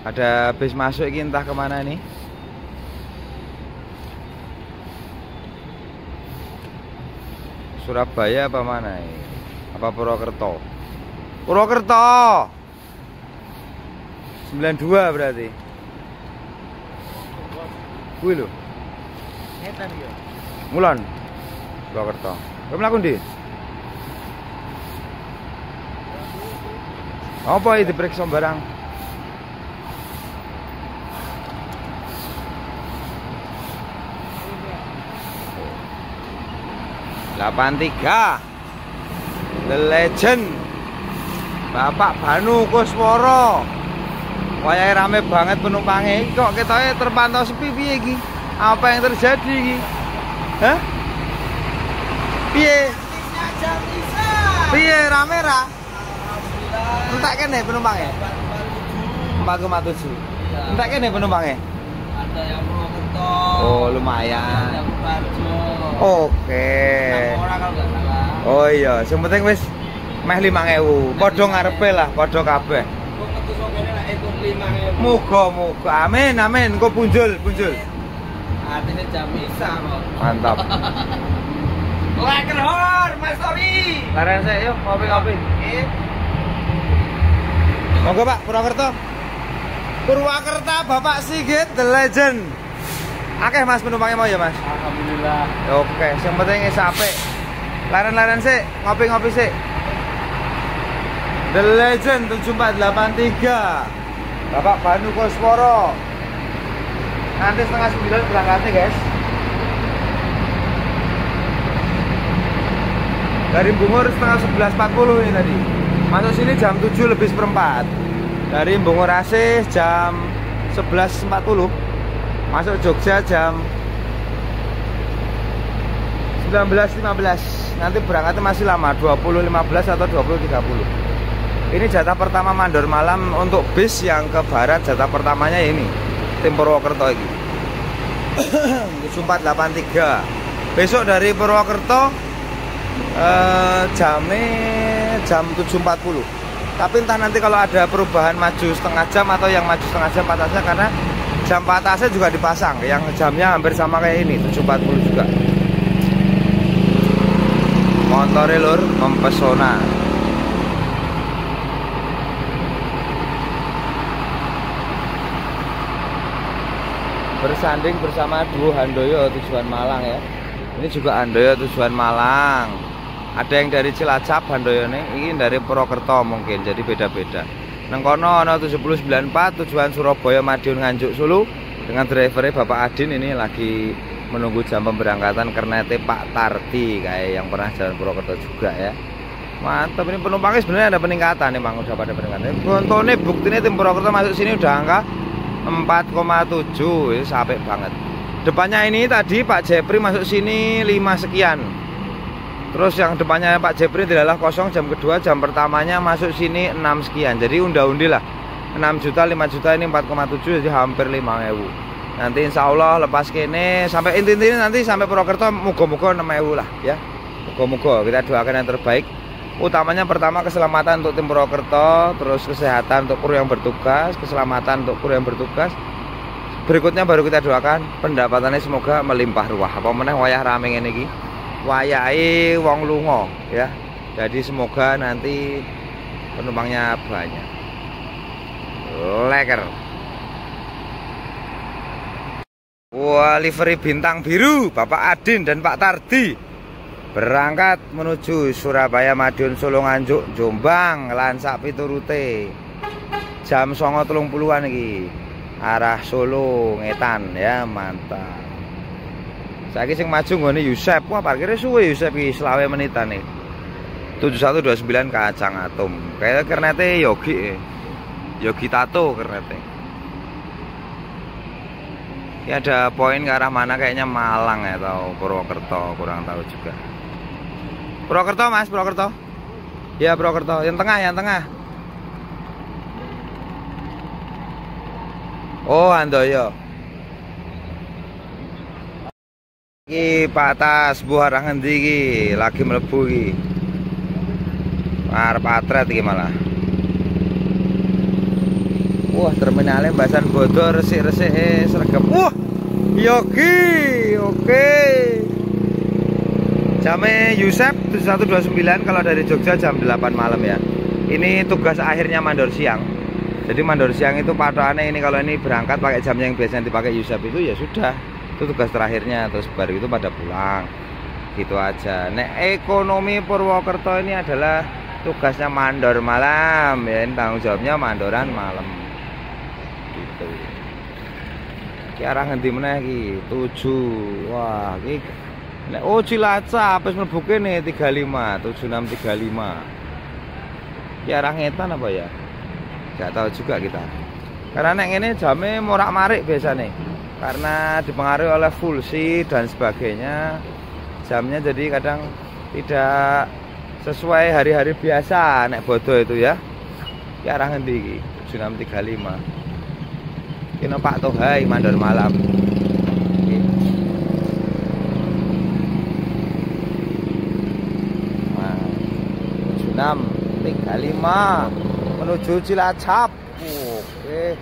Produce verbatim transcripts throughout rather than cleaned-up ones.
Ada bis masuk ini entah kemana nih. Surabaya apa mana ini? Apa Purwokerto? Purwokerto sembilan puluh dua berarti. Kuwi lho. Ngetan ya. Mulon Purwokerto. Kowe mlaku ndi? Apa iki diperiksa barang? delapan tiga The Legend Bapak Banu Kusworo. Wayahe rame banget penumpangnya. Kok ketoknya terpantau sepi piye iki? Apa yang terjadi iki? Hah? Piye? Piye rame ra? Alhamdulillah. Entek kene penumpangnya? empat koma tujuh. Entek kene penumpangnya? Ada yang Purwokerto. Oh, lumayan. Ada yang Barjo. Oke. Orang kalau nggak salah. Oh iya, sing penting wis meh lima ewu. Padha ngarepe lah, padha kabeh. Kok metu sopene lek entuk lima ewu. Muga-muga. Amin, amin. Engko punjul, punjul. Artinya jam isa kok. Mantap. Leker hor, Mas Tori. Laren sik yuk, kopi-kopi. Nggih. Monggo Pak, Purwokerto. Purwakerta Bapak Sigit The Legend. Akeh Mas penumpangnya mau ya Mas? Alhamdulillah. Oke, yang penting wis apik. Laren-laren sik, ngopi-ngopi sik. The Legend tujuh empat delapan tiga Bapak Banu Kusworo. Nanti setengah sembilan berangkatnya guys. Dari Bungur setengah sebelas empat puluh ini tadi. Masuk sini jam tujuh lebih seperempat. Dari Bungur Asih jam sebelas empat puluh. Masuk Jogja jam sembilan belas lima belas. Nanti berangkatnya masih lama, dua puluh lima belas atau dua puluh tiga puluh. Ini jatah pertama mandor malam untuk bis yang ke barat. Jatah pertamanya ini tim Purwokerto ini tujuh empat delapan tiga. Besok dari Purwokerto eh, jamnya jam tujuh empat puluh. Tapi entah nanti kalau ada perubahan maju setengah jam atau yang maju setengah jam patasnya, karena jam patasnya juga dipasang yang jamnya hampir sama kayak ini tujuh empat puluh juga. Montore lur mempesona. Bersanding bersama duo Handoyo tujuan Malang ya. Ini juga Handoyo tujuan Malang. Ada yang dari Cilacap Handoyo nih, ini dari Purwokerto mungkin, jadi beda-beda. Nengkono ono tujuh nol sembilan empat tujuan Surabaya Madiun Nganjuk Sulu dengan drivernya Bapak Adin. Ini lagi menunggu jam pemberangkatan kernete Pak Tarti kayak yang pernah jalan Purwokerto juga ya. Mantap, ini penumpangnya sebenarnya ada peningkatan nih Bang, udah pada peningkatan. Contohnya buktinya tim Purwokerto masuk sini udah angka empat koma tujuh, ini sampai banget. Depannya ini tadi Pak Jepri masuk sini lima sekian. Terus yang depannya Pak Jepri adalah kosong jam kedua, jam pertamanya masuk sini enam sekian. Jadi unda-undi lah enam juta, lima juta, ini empat koma tujuh, jadi hampir lima ribu. Nanti insya Allah lepas kene sampai inti-inti nanti sampai Purwokerto muga-muga enam ribu lah ya. Muga-muga kita doakan yang terbaik. Utamanya pertama keselamatan untuk tim Purwokerto, terus kesehatan untuk kru yang bertugas, keselamatan untuk kru yang bertugas. Berikutnya baru kita doakan pendapatannya semoga melimpah ruah. Apa meneh wayah rame ngene iki. Wayahe wong lunga ya. Jadi semoga nanti penumpangnya banyak. Leker. Wah, livery bintang biru Bapak Adin dan Pak Tardi berangkat menuju Surabaya Madiun Solo Nganjuk Jombang lan sak piturute. Jam songo telung puluhan iki. Arah Solo Ngetan ya, mantap. Saiki sing maju nggone Yusep. Wah, parkirnya suwe Yusep iki selawe menitan nih. tujuh satu dua sembilan Kacang Atom. Kayak kernete Yogi. Yogi Tato kernete. Ini ada poin ke arah mana, kayaknya Malang ya atau Purwokerto, kurang tahu juga. Purwokerto Mas, Purwokerto. Ya Purwokerto, yang tengah, yang tengah. Oh, Handoyo. Iki Pak Tas buah arah ngendi iki, lagi mlebu iki. Arep atret iki malah. Wah, terminalnya Basan Bodor resik-resik eh sregep. Wah, yogi, oke. Jamnya Yusep tujuh satu dua sembilan kalau dari Jogja jam delapan malam ya. Ini tugas akhirnya mandor siang. Jadi mandor siang itu patokannya ini kalau ini berangkat pakai jamnya yang biasanya dipakai Yusep itu ya sudah. Itu tugas terakhirnya, terus baru itu pada pulang. Gitu aja. Nek ekonomi Purwokerto ini adalah tugasnya mandor malam ya, ini tanggung jawabnya mandoran malam. Gitu. Ki arah ngendi meneh iki? tujuh. Wah, iki nek oh Cilacap wis mlebu kene tiga lima, tujuh enam tiga lima. Ki arah ngetan apa ya? Enggak tahu juga kita. Karena nek ngene jame morak-marik biasanya. Karena dipengaruhi oleh full-sheet dan sebagainya. Jamnya jadi kadang tidak sesuai hari-hari biasa nek bodoh itu ya. Ki arah ngendi iki? tujuh enam tiga lima. Kena Pak Tohai mandor malam. tujuh enam tiga lima menuju Cilacap. Oke.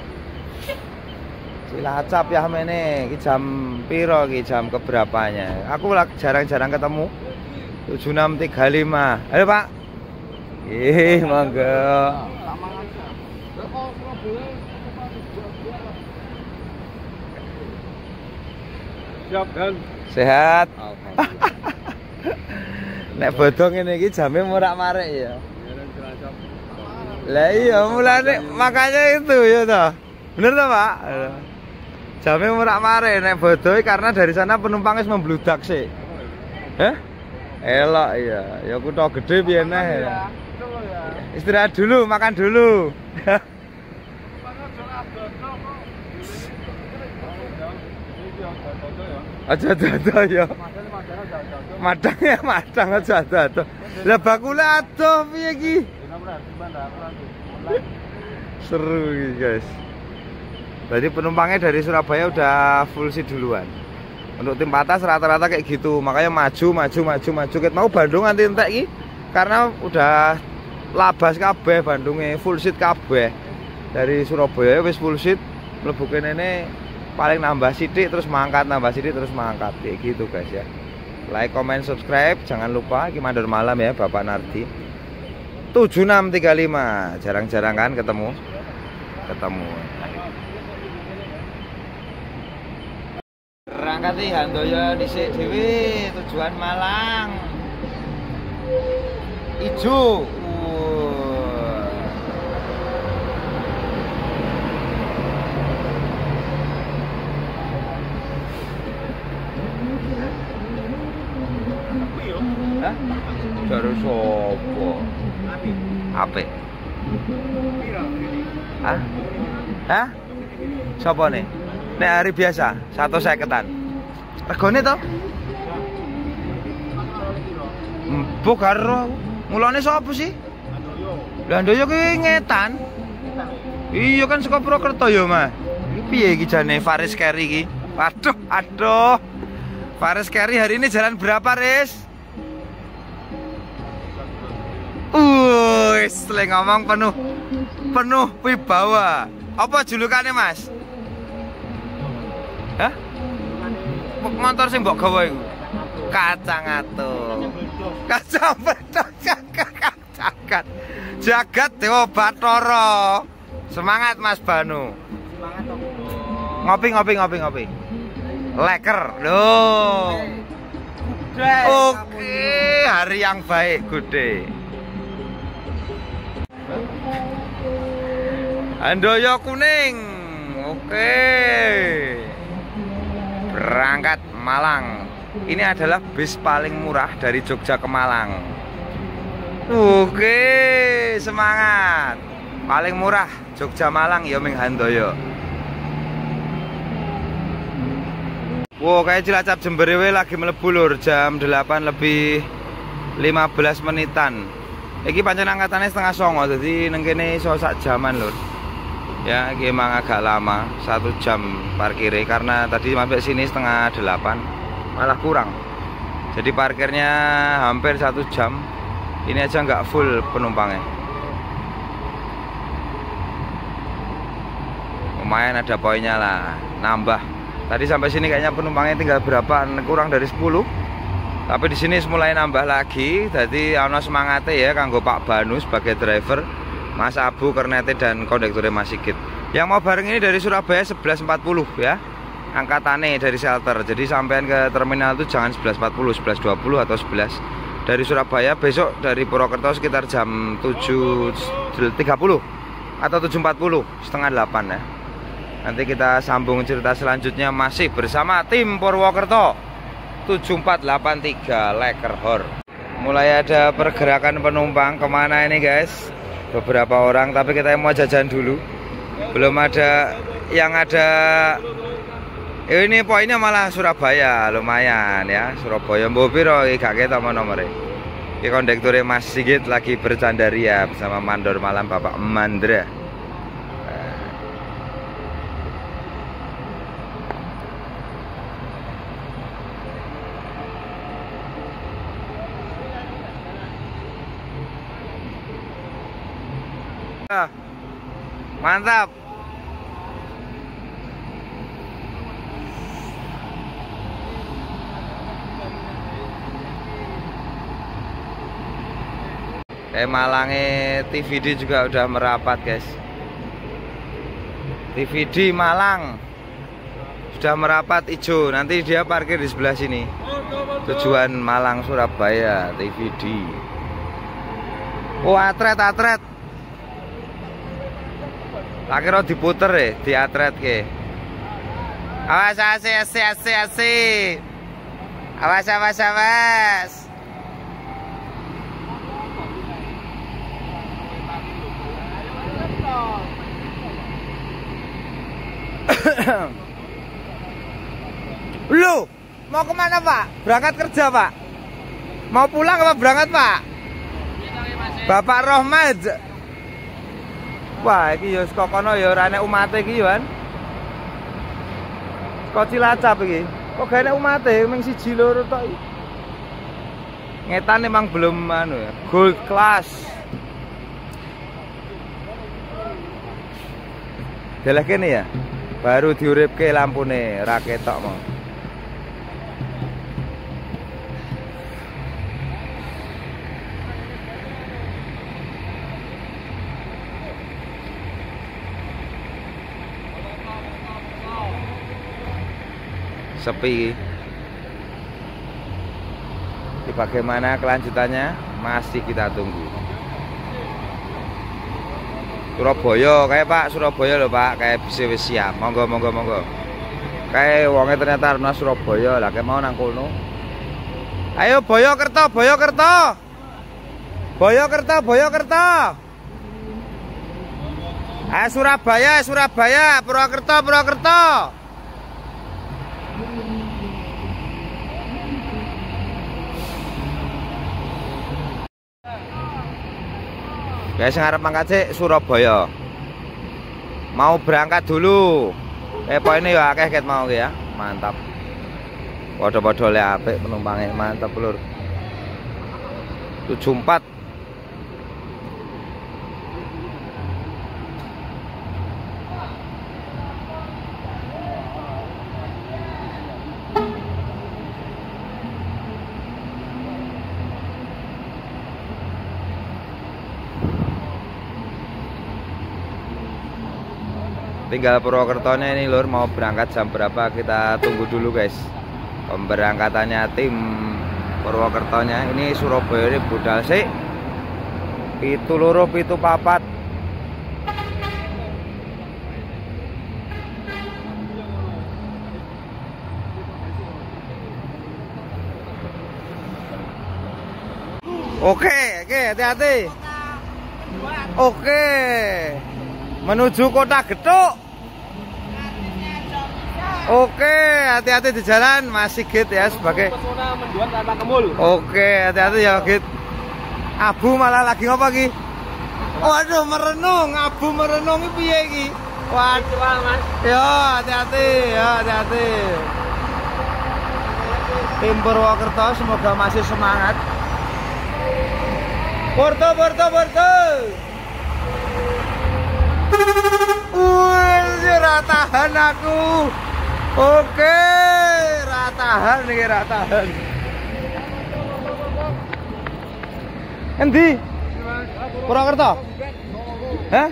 Cilacap ya mene, iki jam piro iki, jam keberapanya? Aku jarang-jarang ketemu. tujuh enam tiga lima. Ayo Pak. Ih, monggo. Siap dan sehat. Nek bodong ngene iki jame morak-marik ya. Lah iya mulane makanya itu ya toh. Bener toh, Pak? Jame morak-marik nek bodoh karena dari sana penumpangnya membludak sih. Heh? Elok iya, ya kutho gede piye neh. Istirahat dulu, makan dulu. Aja dodo ya. Madang ya madang aja dodo. Lah bakule adoh piye iki? Seru iki, guys. Berarti penumpangnya dari Surabaya udah full seat duluan. Untuk tim patas rata-rata kayak gitu, makanya maju, maju, maju, maju. Kita mau Bandung nanti entek iki karena udah labas kabeh Bandungnya full seat kabeh. Dari Surabaya wis full seat, mlebu kene paling nambah sidik terus mangkat, nambah sidik terus mangkat kayak gitu guys ya. Like, comment, subscribe, jangan lupa. Iki mandor malam ya Bapak Nardi. tujuh enam tiga lima. Jarang-jarang kan ketemu. Ketemu. Berangkat nih Handoyo dhisik dhewe tujuan Malang. Ijo. Hah? Jare sopo? Apik. Hah? Hah? Sopo nih? Nek hari biasa satu seketan. Regane to? Mbok karo mulane sapa sih? Lah Handoyo ki ngetan. Iya kan saka Purwokerto ya, Mas. Iki piye iki jane Faris Carry iki? Waduh, aduh. Faris Carry hari ini jalan berapa, Riz? Wis, uh, ngomong penuh penuh wibawa. Apa julukannya, Mas? Hah? Motor sing mbok gawa iku. Kacang atur. Kacang petok jagat. Jagat Dewa Bathara. Semangat Mas Banu. Ngopi ngopi ngopi ngopi. Leker. Loh. Oke, hari yang baik, Gude. Handoyo kuning. Oke. Berangkat Malang. Ini adalah bis paling murah dari Jogja ke Malang. Oke, semangat. Paling murah Jogja Malang ya Ming Handoyo. Wow, kayak Cilacap Jemberewe lagi mlebu lur jam delapan lebih lima belas menitan. Iki pancen angkatannya setengah songo, jadi neng kene iso sak jaman lur. Ya, ini emang agak lama, satu jam parkirnya karena tadi sampai sini setengah delapan, malah kurang. Jadi parkirnya hampir satu jam. Ini aja nggak full penumpangnya. lumayan ada poinnya lah, nambah. Tadi sampai sini kayaknya penumpangnya tinggal berapa, kurang dari sepuluh. Tapi di sini mulai nambah lagi. Jadi ono semangate ya kanggo Pak Banu sebagai driver, Mas Abu Kernete dan kondekturnya Mas Sigit. Yang mau bareng ini dari Surabaya sebelas empat puluh ya. Angkatannya dari shelter. Jadi sampean ke terminal itu jangan sebelas empat puluh, sebelas dua puluh atau sebelas. Dari Surabaya besok dari Purwokerto sekitar jam tujuh tiga puluh atau tujuh empat puluh, setengah delapan ya. Nanti kita sambung cerita selanjutnya masih bersama tim Purwokerto tujuh empat delapan tiga Lekerhor. Mulai ada pergerakan penumpang kemana ini guys? Beberapa orang, tapi kita mau jajan dulu. Belum ada yang ada. Ini poinnya malah Surabaya, lumayan ya. Surabaya mbok piro iki gak ketok nomore. Iki kondekture Mas Sigit lagi bercandaria bersama mandor malam Bapak Mandra. Mantap. Kayak Malangnya T V D juga udah merapat guys. T V D Malang sudah merapat hijau. Nanti dia parkir di sebelah sini. Tujuan Malang Surabaya T V D. Oh atret atret. Tak kira diputer ya, di atret ke. Awas asih asih asih asih. Awas awas awas. Lu mau kemana Pak? Berangkat kerja Pak? Mau pulang apa berangkat Pak? Bapak Rohmad. Wah iki ya saka kono ya ora enek umate iki yo kan. Kok Cilacap iki. Kok gak enek umate mung siji loro tok iki. Ngetan emang belum anu ya, gold class. Delah kene ya. Baru diuripke lampune ra ketok mau. Sepi. Jadi bagaimana kelanjutannya masih kita tunggu. Surabaya kayak Pak, Surabaya loh Pak, kayak bisa siap. Monggo monggo monggo. Kayak wongnya ternyata arena Surabaya lah, kayak mau nang kono. Ayo Boyokerto, Boyokerto. Boyokerto, Boyokerto. Ah Surabaya, Surabaya, Purwokerto, Purwokerto. Guys, ngarep mangkat sih Surabaya. Mau berangkat dulu. Eh poinnya ya akeh ket mau ya. Mantap. Podo-podo le apik penumpangnya, mantap lur. tujuh empat. Tinggal Purwokertonya ini lur, mau berangkat jam berapa kita tunggu dulu guys. Pemberangkatannya tim Purwokertonya. Ini Surabaya ini budal sih. Pitu loro pitu papat. Oke, oke, hati-hati. Oke. Menuju Kota Getuk. Oke, hati-hati di jalan Mas Sigit ya sebagai Oke, hati-hati ya Git. Abu malah lagi ngapa iki? Waduh, merenung, Abu merenung iki piye iki? Waduh, Mas. Yo, hati-hati, ya hati-hati. Tim Purwokerto semoga masih semangat. Porto, Porto, Porto. Wih, ratahan aku. Oke, ratahan nih, ratahan. Endi? Purwokerto? Hah?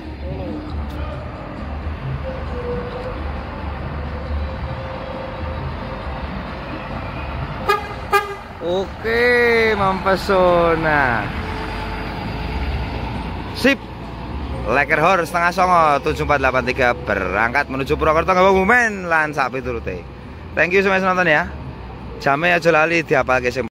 Oke, mempesona. Sip. Lekerhor setengah songo tujuh empat delapan tiga berangkat menuju Purwokerto Ngabumen lan sak piturute. Thank you semuanya nonton ya. Jame aja lali diapalke sing